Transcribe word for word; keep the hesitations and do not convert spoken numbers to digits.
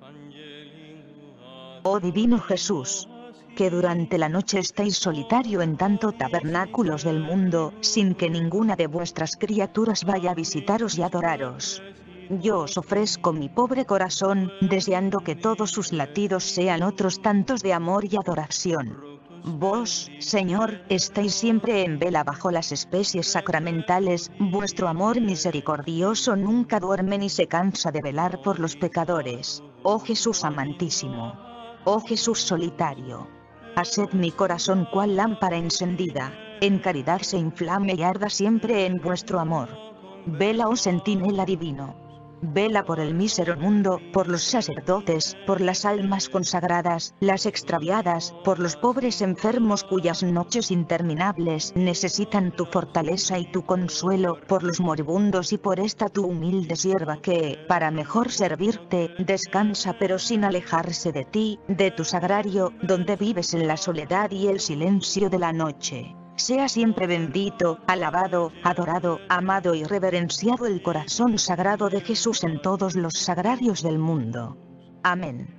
Oh divino Jesús, que durante la noche estáis solitario en tantos tabernáculos del mundo, sin que ninguna de vuestras criaturas vaya a visitaros y adoraros. Yo os ofrezco mi pobre corazón, deseando que todos sus latidos sean otros tantos de amor y adoración. Vos, Señor, estáis siempre en vela bajo las especies sacramentales, vuestro amor misericordioso nunca duerme ni se cansa de velar por los pecadores. Oh Jesús amantísimo. Oh Jesús solitario. Haced mi corazón cual lámpara encendida, en caridad se inflame y arda siempre en vuestro amor. Vela, oh centinela divino. Vela por el mísero mundo, por los sacerdotes, por las almas consagradas, las extraviadas, por los pobres enfermos cuyas noches interminables necesitan tu fortaleza y tu consuelo, por los moribundos y por esta tu humilde sierva que, para mejor servirte, descansa pero sin alejarse de ti, de tu sagrario, donde vives en la soledad y el silencio de la noche. Sea siempre bendito, alabado, adorado, amado y reverenciado el corazón sagrado de Jesús en todos los sagrarios del mundo. Amén.